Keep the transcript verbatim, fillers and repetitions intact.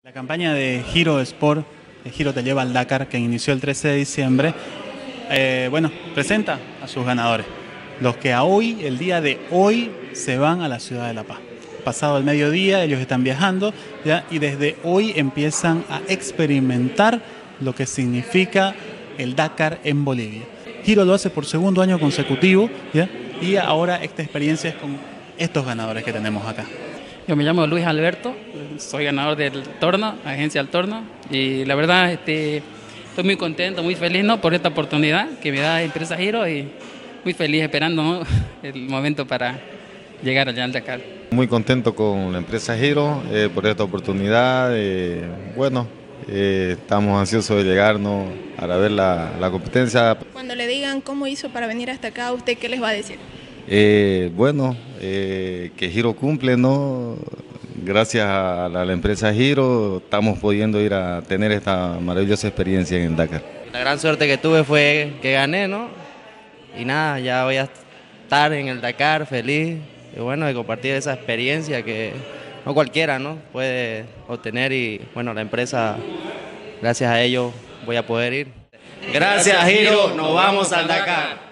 La campaña de Giro Sport, el Giro te lleva al Dakar, que inició el trece de diciembre, eh, bueno, presenta a sus ganadores, los que a hoy, el día de hoy, se van a la ciudad de La Paz. Pasado el mediodía, ellos están viajando, ¿ya? Y desde hoy empiezan a experimentar lo que significa el Dakar en Bolivia. Giro lo hace por segundo año consecutivo, ¿ya? Y ahora esta experiencia es con estos ganadores que tenemos acá. Yo me llamo Luis Alberto, soy ganador del Torno, agencia del Torno, y la verdad este, estoy muy contento, muy feliz, ¿no?, por esta oportunidad que me da Empresa Giro, y muy feliz esperando, ¿no?, el momento para llegar allá al Dakar. Muy contento con la Empresa Giro eh, por esta oportunidad. Eh, bueno, eh, estamos ansiosos de llegar, ¿no?, para ver la, la competencia. Cuando le digan cómo hizo para venir hasta acá, ¿usted qué les va a decir? Eh, bueno, eh, que Giro cumple, ¿no? Gracias a la, a la Empresa Giro estamos pudiendo ir a tener esta maravillosa experiencia en el Dakar. La gran suerte que tuve fue que gané, ¿no? Y nada, ya voy a estar en el Dakar feliz y bueno, de compartir esa experiencia que no cualquiera, ¿no?, puede obtener, y bueno, la empresa, gracias a ello voy a poder ir. Gracias, Giro, nos vamos al Dakar.